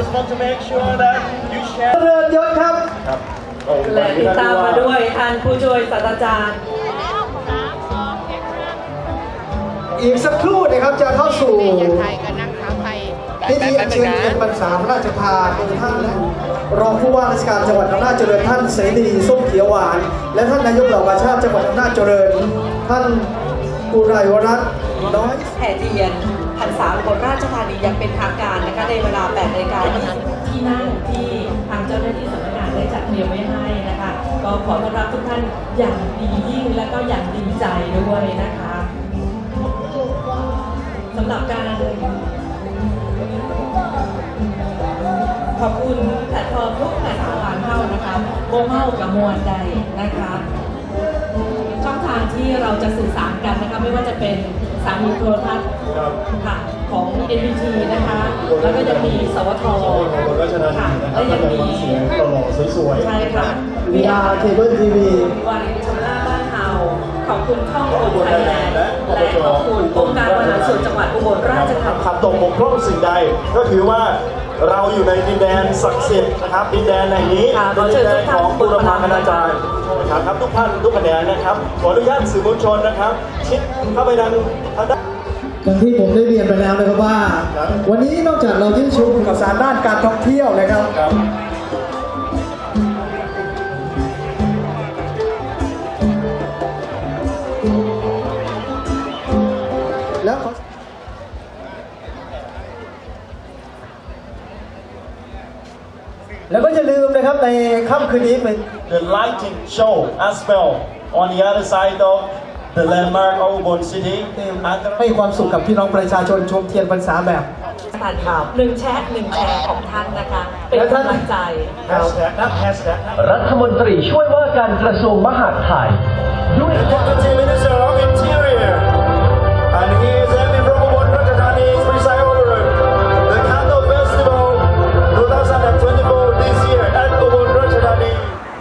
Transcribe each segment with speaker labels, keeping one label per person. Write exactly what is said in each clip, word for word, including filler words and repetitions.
Speaker 1: just want to make sure that you share
Speaker 2: เรือนยศครับ
Speaker 3: และติดตามมาด้วยท่านผู้ช่วยศาสตราจารย์
Speaker 2: อีกสักครู่นะครับจะเข้าสู่พิธีอัญเชิญเทียนพรรษาพระราชทานโดยท่านและรองผู้ว่าราชการจังหวัดอำนาจเจริญท่านเสรีส้มเขียวหวานและท่านนายกเหล่ากาชาติจังหวัดอำนาจเจริญท่านกุไรวรัตน์น้อย
Speaker 3: แห่เทียนพรรษาอุบลราชธานียังเป็นทางการนะคะในเวลาแปดนาฬิกายี่สิบที่นั่งที่ทางเจ้าหน้าที่สำนักงานได้จัดเตรียมไว้ให้นะคะก็ขอต้อนรับทุกท่านอย่างดียิ่งและก็อย่างดีใจด้วยนะคะสำหรับการขอบคุณแพลตฟอร์มทุกแพลตฟอร์มเข้านะคะโมเมากับมวลใดนะคะช่องทางที่เราจะสื่อสารกันนะคะไม่ว่าจะเป็นสถานีโทรทัศน์ค่ะของ เอ็น บี ที นะคะแล้วก็ยังมีสวทค่ะแล้วยังมี
Speaker 1: เสียงหล่อสวยๆ
Speaker 3: ใช่ค่ะ
Speaker 2: วีอาร์เคเบิลทีวี
Speaker 3: วารินชำระบ้านเฮาขอบคุณข้องโอนไทยแลนด์และขอบคุณองค์การบริหารส่วนจังหวัดอุบลราชธานี
Speaker 1: ขัดตกบกพร่องสิ่งใดก็ถือว่าเราอยู่ในดินแดนศักดิ์สิทธิ์นะครับดินแดนแห่งนี้เป็นดินแดนของบูรพาคณาจารย์นะครับทุกท่านทุกคะแนนนะครับขออนุญาตสื่อมวลชนนะครับชิดเข้าไปทางทางด้าน
Speaker 2: อย่างที่ผมได้เรียนไปแล้วนะครับว่าวันนี้นอกจากเราที่ชมข่าวสารด้านการท่องเที่ยวนะครับแล้วแล้วก็อย่าลืมนะครับในค่ำคืนนี้เป็น
Speaker 1: The lighting show as well on the other side of the landmark of Ubon City
Speaker 2: ให้ความสุขกับพี่น้องประชาชนชมเทียนพรรษาแบบ
Speaker 3: หนึ่งแชร์หนึ่งแชร์ของท่านนะคะเป็นกำลังใจ
Speaker 4: รัฐมนตรีช่วยว่าการกระทรวงมหาดไทยด้วย
Speaker 1: Deputy Minister of Interior and he is having from Ubon Ratchathani preside over the Candle Festival twenty twenty-four this year at Ubon Ratchathani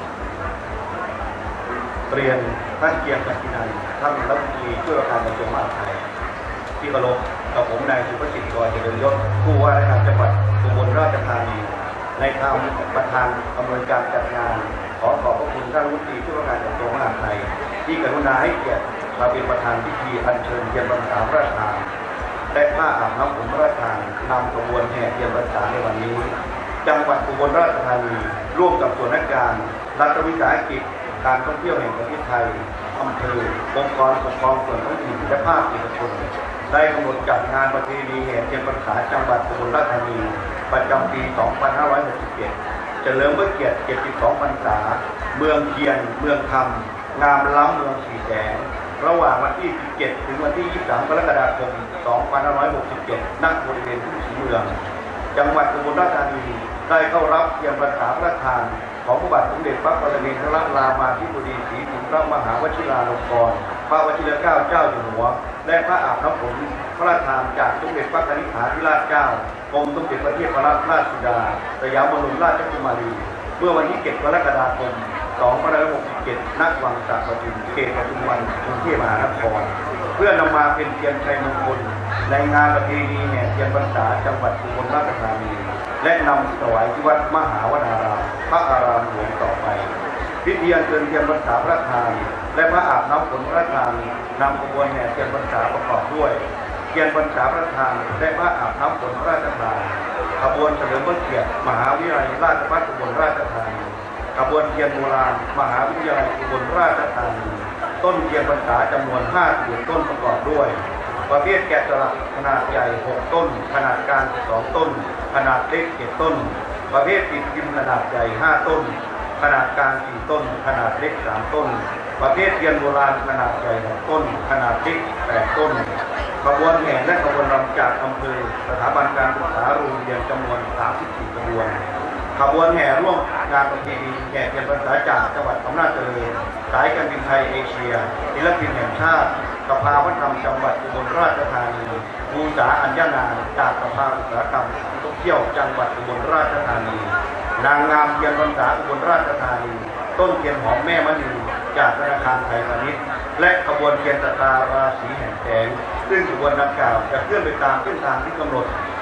Speaker 5: เรียนท่านเกียรติศักดิ์นันท์ท่านรัฐมนตรีช่วยว่าการกระทรวงมหาดไทยที่เคารพกับผมนายสุภสิทธิ์กรเจริญยศผู้ว่าราชการจังหวัดอุบลราชธานีในนามประธานอำนวยการจัดงานขอขอบพระคุณท่านรัฐมนตรีช่วยว่าการกระทรวงมหาดไทยที่กรุณาให้เกียรติมาเป็นประธานพิธีอัญเชิญเทียนพรรษาพระราชทานและผ้าอาบน้ำฝนพระราชทานนำขบวนแห่เทียนพรรษาในวันนี้จังหวัดอุบลราชธานีร่วมกับส่วนราชการรัฐวิสาหกิจการท่องเที่ยวแห่งประเทศไทยอำเภอองค์กรปกครองส่วนท้องถิ่นและภาคเอกชนได้กำหนดจัดงานประเพณีแห่เทียนพรรษาจังหวัดอุบลราชธานีประจำปี สองพันห้าร้อยหกสิบเจ็ด เฉลิมพระเกียรติ เจ็ดสิบสอง พรรษาเมืองเทียนเมืองธรรมงามล้ำเมืองสีแสงระหว่างวันที่ สิบเจ็ด ถึงวันที่ ยี่สิบสาม กรกฎาคม สองพันห้าร้อยหกสิบเจ็ด ณ บริเวณทุ่งศรีเมืองจังหวัดอุบลราชธานีได้เข้ารับเทียนพรรษาพระราชทานของพระบาทสมเด็จพระปรมินทรรามาธิบดีศรีสินพระมหาวชิราลงกรณ์พระวชิรเกล้าเจ้าอยู่หัวและพระอาบน้ำฝนพระราชทานจากสมเด็จพระกนิษฐาธิราชเจ้ากรมสมเด็จพระเทพรัตนราชสุดาสยามบรมราชกุมารีเมื่อวันที่ เจ็ด กรกฎาคม สองพันห้าร้อยหกสิบเจ็ด ณ วังสระประทุมเขตปทุมวันกรุงเทพมหานครเพื่อนำมาเป็นเทียนชัยมงคลในงานประเพณีแห่เทียนพรรษาจังหวัดอุบลราชธานีและนำถวายที่วัดมหาวนารามพระอารามหลวงต่อไปพิธีอัญเชิญเทียนพรรษาพระราชทานและพระอาบน้ำฝนพระราชทานนำขบวนแห่เทียนพรรษาประกอบด้วยเทียนพรรษาพระราชทานและพระอาบน้ำฝนพระราชทานขบวนเฉลิมพระเกียรติมหาวิทยาลัยราชภัฏอุบลราชธานีขบวนเทียนโบราณมหาวิทยาลัยอุบลราชธานีต้นเทียนพรรษาจำนวนห้าสิบต้นประกอบด้วยประเภทแกะสลักขนาดใหญ่หกต้นขนาดกลางสองต้นขนาดเล็กเจ็ดต้นประเภทติดพิมพ์ขนาดใหญ่ห้าต้นขนาดกลางสี่ต้นขนาดเล็กสามต้นประเภทเทียนโบราณขนาดใหญ่หกต้นขนาดเล็กแปดต้นขบวนแห่และขบวนรำจากอำเภอสถาบันการศึกษาโรงเรียนจำนวนสามสิบสี่ขบวนขบวนแห่ร่วมงานประเพณีแห่เทียนพรรษาจากจังหวัดอำนาจเจริญสายการบินไทยเอเชียศิลปินแห่งชาติสภาวัฒนธรรมจังหวัดอุบลราชธานีภูษาอัญญนาจากสภาอุตสาหกรรมท่องเที่ยวจังหวัดอุบลราชธานีนางงามเทียนพรรษาอุบลราชธานีต้นเทียนหอมแม่มณีจากธนาคารไทยพาณิชย์และขบวนเทียนตะตาราศีแห่งแสงซึ่งขบวนดังกล่าวจะเคลื่อนไปตามเส้นทางที่กำหนด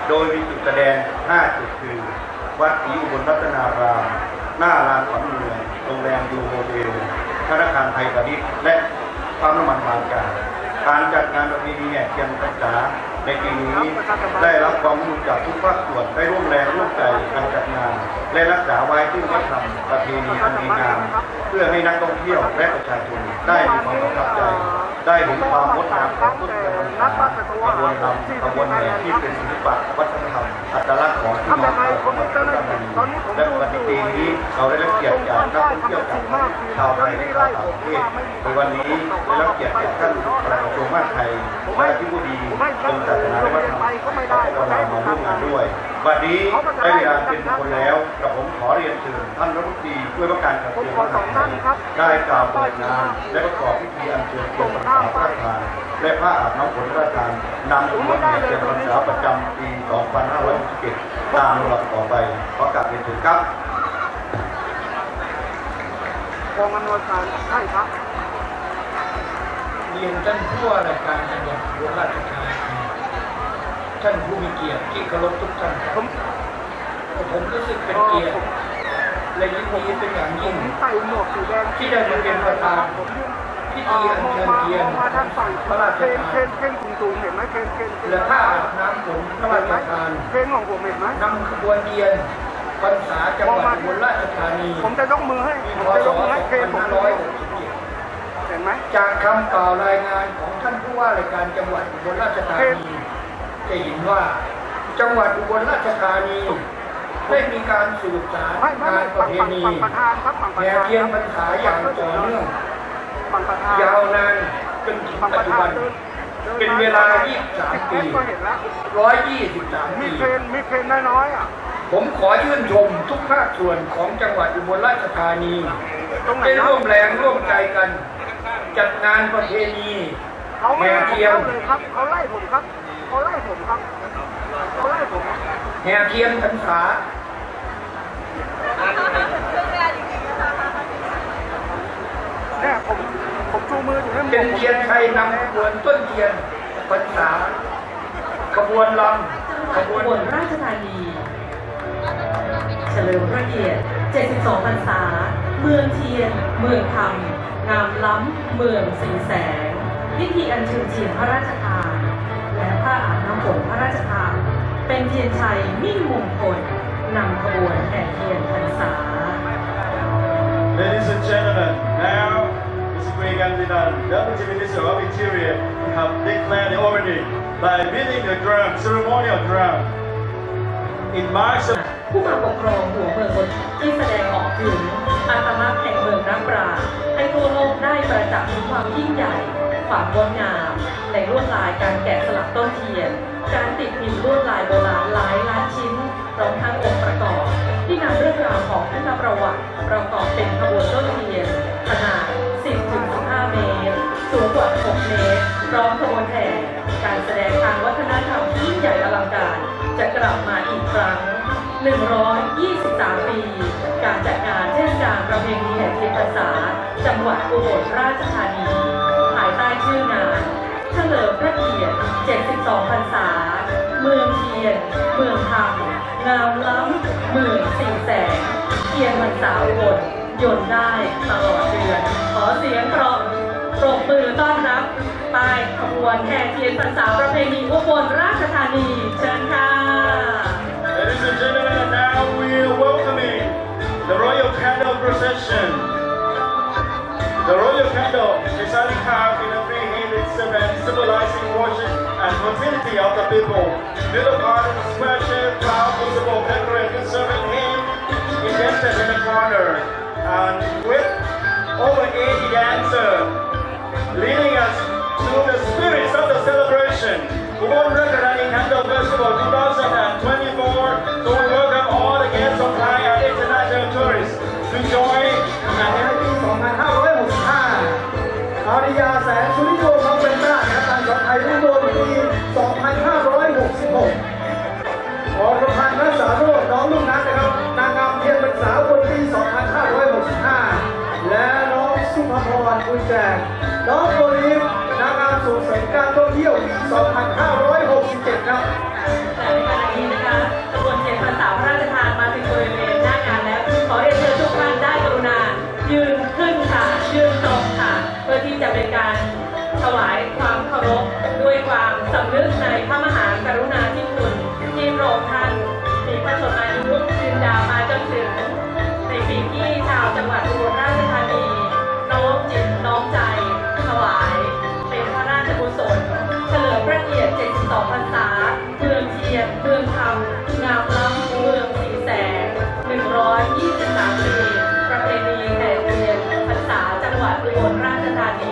Speaker 5: โดยมีจุดแสดงห้าจุดคือวัดศรีอุบลรัตนารามหน้าลานขวัญเมืองโรงแรมดูโฮเทลธนาคารไทยพาณิชย์และปั๊มน้ำมันบางจากการจัดงานประเพณีแห่เทียนพรรษาในปีนี้ได้รับความร่วมมือจากทุกภาคส่วนได้ร่วมแรงร่วมใจการจัดงานและรักษาไว้ซึ่งวัฒนธรรมประเพณีอันดีงามเพื่อให้นักท่องเที่ยวและประชาชนได้มีความประทับใจได้เห็นความงดงามของต้นไม้ขบวนรำขบวนแห่ที่เป็นศิลปะวัฒนธรรมอัตลักษณ์ของพี่น้องชาวจังหวัดอุดรธานีและวันปีนี้เราได้รับเกียรติจากนักท่องเที่ยวจากชาวไทยและชาวต่างประเทศในวันนี้ได้รับเกียรติจากท่านปลัดกระทรวงมหาดไทยและที่ผู้ดีกรมศาสนาและวัฒนธรรมก็มาร่วมงานด้วยวันนี้ได้เวลาเป็นคนแล้วกระผมขอเรียนเชิญท่านรัฐมนตรีช่วยว่าการกระทรวงมหาดไทยได้กล่าวเปิดงานและประกอบพิธีอัญเชิญเทียนพรรษาพระราชทานและผ้าอาบน้ำฝนพระราชทานนำขบวนแห่เทียนพรรษาประจำปี สองพันห้าร้อยหกสิบเจ็ด ตามลำดับต่อไปขอกราบเรียนเชิญครับ
Speaker 6: กองอำนวยการใช่ครับ
Speaker 7: เรียนท่านผู้ว่าราชการจังหวัดอุบลราชธานีท่านผู้มีเกียรติที่เคารพทุกท่านครับผมรู้สึกเป็นเกียรติและยินดีเป็นอย่างยิ่งที่ได้มาเป็นประธานพิธีอัญเชิญเทียนพระราชทานและผ้าอาบน้ำฝนพระราชทานนำขบวนเทียนพรรษาจังหวัดอุบลราชธานี
Speaker 6: ผมจะยกมือให้ผมจะยกมือให้เคนผมเลยเห็นไหม
Speaker 7: จากคำกล่าวรายงานของท่านผู้ว่าราชการจังหวัดอุบลราชธานีจะเห็นว่าจังหวัดอุบลราชธานีได้มีการสืบสารงานประเพณีแห่เทียนพรรษาอย่างต่อเนื่องยาวนานจนถึงปัจจุบันเป็นเวลายี่สิบสามปีหนึ่งร้อยยี่สิบสามปี
Speaker 6: มีเพลงมีเพลงน้อยๆอ่ะ
Speaker 7: ผมขอชื่นชมทุกภาคส่วนของจังหวัดอุบลราชธานีได้ร่วมแรงร่วมใจกันจัดงานประเพณีแห่เทียน
Speaker 6: ครับเขาไล่ผมครับเขาไล่ผมครับเขาไล่ผม
Speaker 7: แห่เทียนพรรษา
Speaker 6: เนี่ยผมผมชูมืออยู่
Speaker 7: เป็นเทียนไทยนำขบวนต้นเทียนพรรษาขบวนลำขบวน
Speaker 3: ราชธานีเฉลิมพระเกียรติเจ็ดสิบสองพรรษาเมืองเทียนเมืองธรรมงามล้ำเมืองสีแสงพิธีอัญเชิญเทียนพระราชทานและผ้าอาบน้ำฝนพระราชทานเป็นเทียนชัยมิ่งมงคลนำขบวนแห่เทียนพรรษา
Speaker 1: Ladies and gentlemen, now is a great Gandhidan, Deputy Minister of Interior, we have declared the opening by beating the drum, ceremonial drum. In March of
Speaker 3: ผู้มาปกครองหัวเมืองบนที่แสดงออกถึงอัตลักษณ์แห่งเมืองนักปราชญ์ให้ทั่วโลกได้ประจักษ์ถึงความยิ่งใหญ่ความงดงามในลวดลายการแกะสลักต้นเทียนการติดพิมพ์ลวดลายโบราณหลายล้านชิ้นพร้อมทั้งองค์ประกอบที่นำเรื่องราวของพุทธประวัติประกอบเป็นขบวนต้นเทียนขนาด สิบถึงสิบห้า เมตรสูงกว่า หก เมตรพร้อมขบวนแห่การแสดงทางวัฒนธรรมที่ยิ่งใหญ่อลังการจะกลับมาอีกครั้งหนึ่งร้อยยี่สิบสาม ปีการจัดงานเทศกาลประเพณีแห่เทียนพรรษาจังหวัดอุบลราชธานีภายใต้ชื่องานเฉลิมพระเกียรติเจ็ดสิบสองพรรษาเมืองเทียนเมืองธรรมงามล้ำเมืองสีแสงเทียนพรรษาอุบลยนต์ได้ตลอดเดือนขอเสียงเพราะปรบมือต้อนรับป้ายขบวนแห่เทียนพรรษาประเพณีอุบลราชธานีเชิญค่ะ
Speaker 1: Ladies and gentlemen, now we are welcoming the Royal Candle Procession. The Royal Candle is highly carved in a three-headed serpent symbolizing worship and fertility of the people. Middle part is a square-shaped cloud visible decorated serpent head indented in the corner and with over eighty dancers leading us to the spirits of the celebration. Ubon Rakadani Candle Festival twenty twenty-four, so we welcome all the guests from Thai and international tourists to join and
Speaker 2: สองพันห้าร้อยหกสิบห้า อาริยาแสนสุริโยคำเป็นหน้าการสอนไทยรุ่งโรจน์ปี สองพันห้าร้อยหกสิบหก อรพันธ์รักษาโรจน์น้องลูกนัดนะครับนางงามเทียนพรรษาบนปี สองพันห้าร้อยหกสิบห้า และน้องสุภพรกุลแจงน้องโอลิฟนางงามส่งเสริมการท่องเที่ยวปี สองพันห้าร้อยหกสิบเจ็ด ครับ
Speaker 3: แต่ในขณะนี้ในพระมหากรุณาธิคุณที่พระองค์ท่านมีพระชนมายุยืนยาวมาจนถึงในปีที่ชาวจังหวัดอุบลราชธานีน้อมจิตน้อมใจถวายเป็นพระราชกุศลเฉลิมพระเกียรติเจ็ดสิบสองพรรษาเมืองเทียนเมืองธรรมงามล้ำเมืองสีแสงหนึ่งร้อยยี่สิบสามปีประเพณีแห่เทียนพรรษาจังหวัดอุบลราชธานี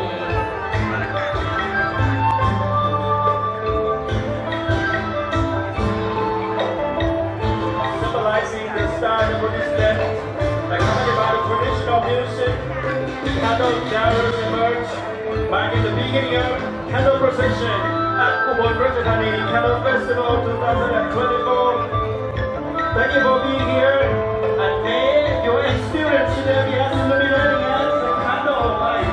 Speaker 1: Symbolizing the start of Buddhist death, accompanied by the traditional music, candle carolers emerge, marking the beginning of candle procession at Ubon Ratchathani Candle Festival twenty twenty-four. Thank you for being here, and may your experience today be as illuminating as the candle of light.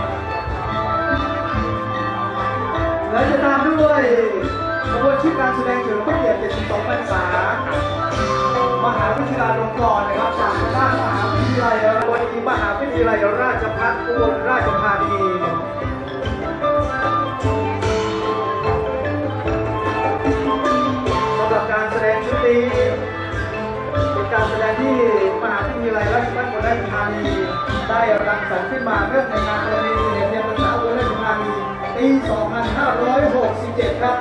Speaker 2: และจะตามด้วยขบวนชุดการแสดงเฉลิมพระเกียรติเจ็ดสิบสองพรรษามหาวิทยาลัยลงกรณ์นะครับจากด้านมหาวิทยาลัยโดยมหาวิทยาลัยราชภัฏอุบลราชธานีสำหรับการแสดงชุดนี้เป็นการแสดงที่มหาวิทยาลัยราชภัฏอุบลราชธานีได้รังสรรค์ขึ้นมาเรื่องในงานประเพณีแห่งเทียนพรรษาอุบลราชธานีปีสองพันห้าร้อยหกสิบเจ็ดครับ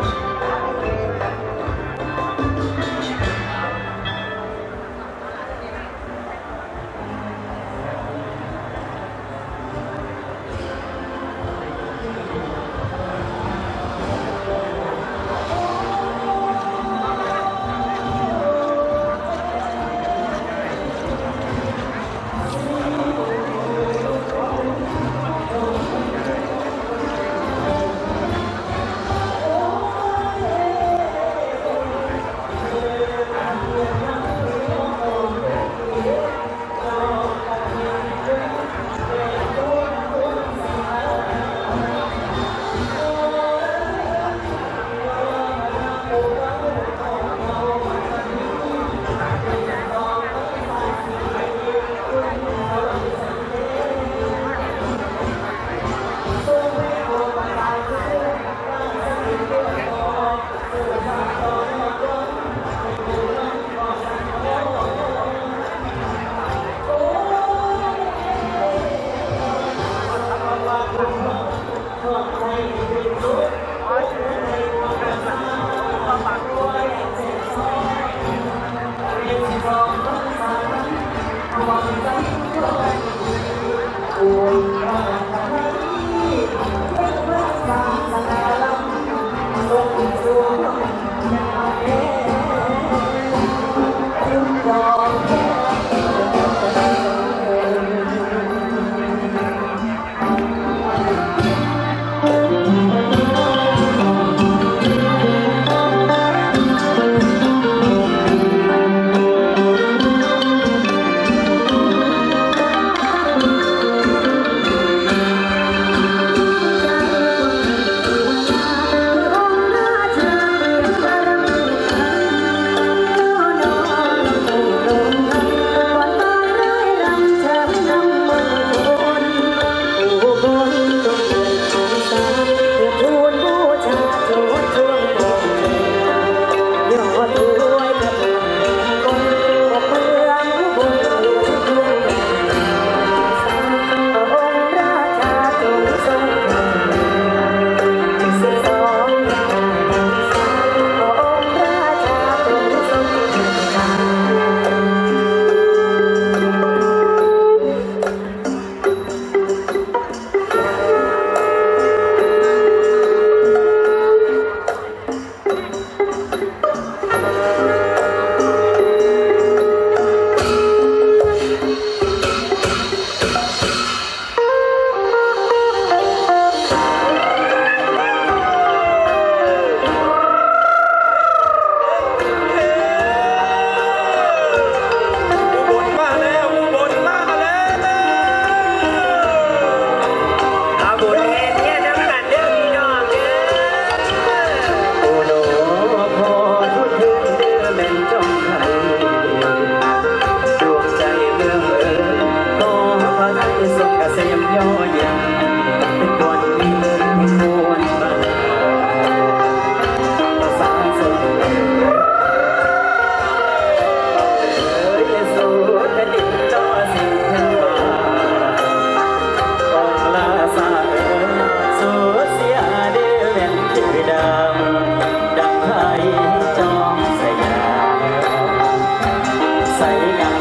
Speaker 8: ใส่กัน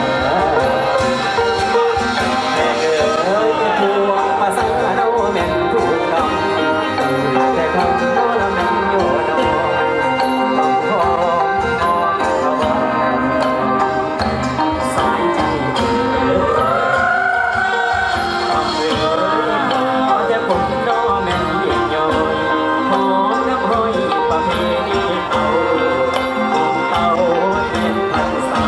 Speaker 8: แม่เอ๋ยพวงภาษาเราแม่นทุกคำแต่คำเราละแม่นโยนอน สายใจเอ๋ยทำเอ๋ยพอแต่ผมน้อแม่นยิ่งย่อยหอมน้ำห้อยประเพณีเก่าของเก่าเป็นพันษา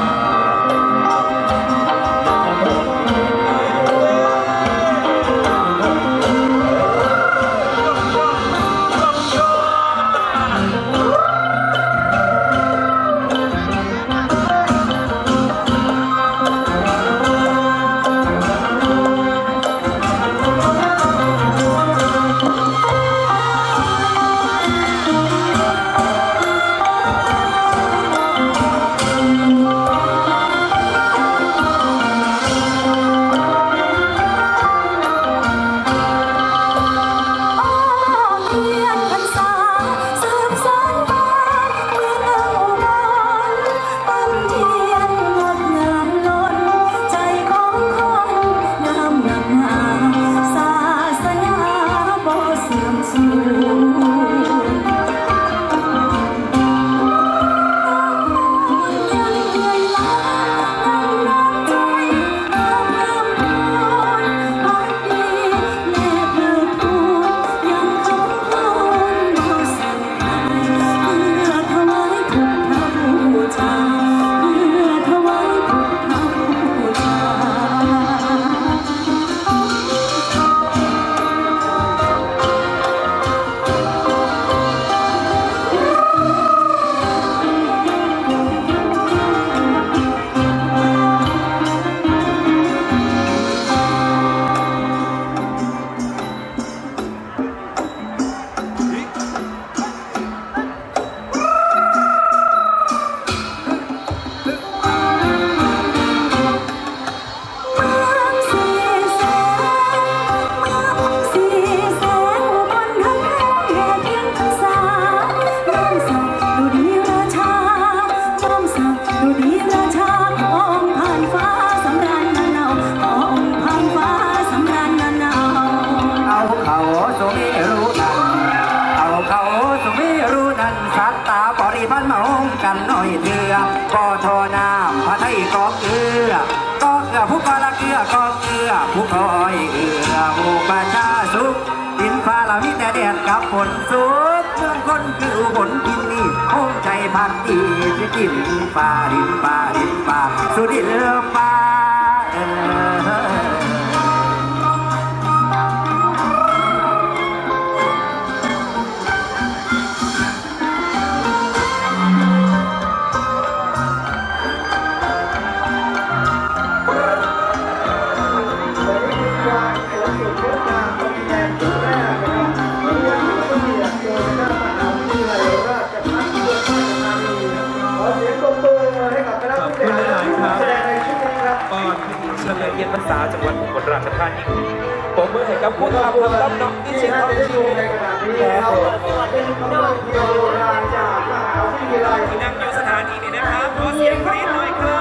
Speaker 8: พันมาองกันหน่อยเถื่อก็ทอน้ำพระไทยก็เกลือก็เกลือผู้ก็ละเกลือก็เกลือผู้คอยเอือผู้ประชาสุขดินฟ้าละมีแต่แดดกับฝนสุขเมืองคนคืออุบลกินนี่ห้องใจพักดีที่ดินป่าดินป่าดินป่าสุดินเรือป่าเออ
Speaker 9: เฉลิมเกียรติพรรษาจังหวัดอุบลราชธานีผมเมื่อให้กับผู้ทำความรับน้องที่เชียงรายอยู่ในขณะนี้ครับเป็นน้องโบราณจากมหาวิทยาลัยที่นั่งอยู่สถานีนี้นะครับขอเสียงกรี๊ดหน่อยครับ